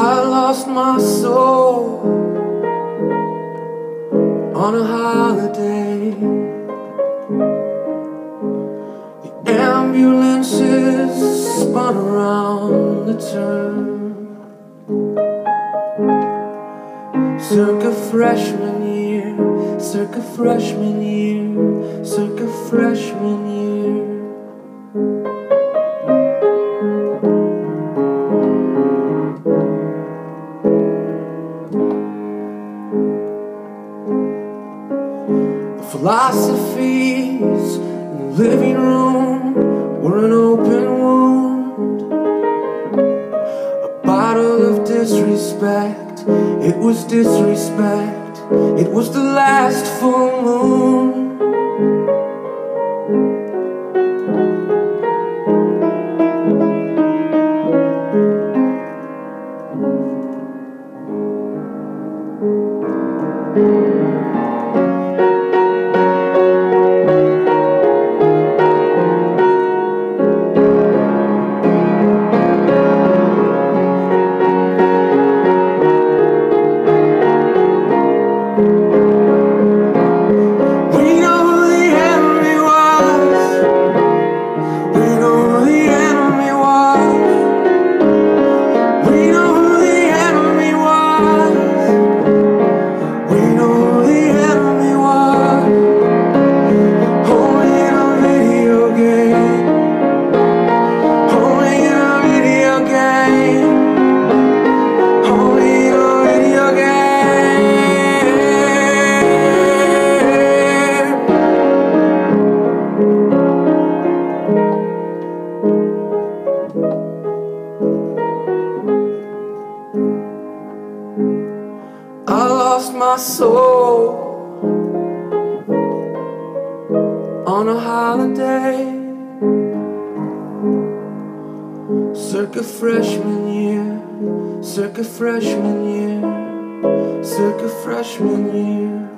I lost my soul on a holiday. The ambulances spun around the turn. Circa freshman year, circa freshman year, circa freshman year. The philosophies in the living room were an open wound, a bottle of disrespect. It was disrespect. It was the last full moon. I lost my soul on a holiday. Circa freshman year, circa freshman year, circa freshman year.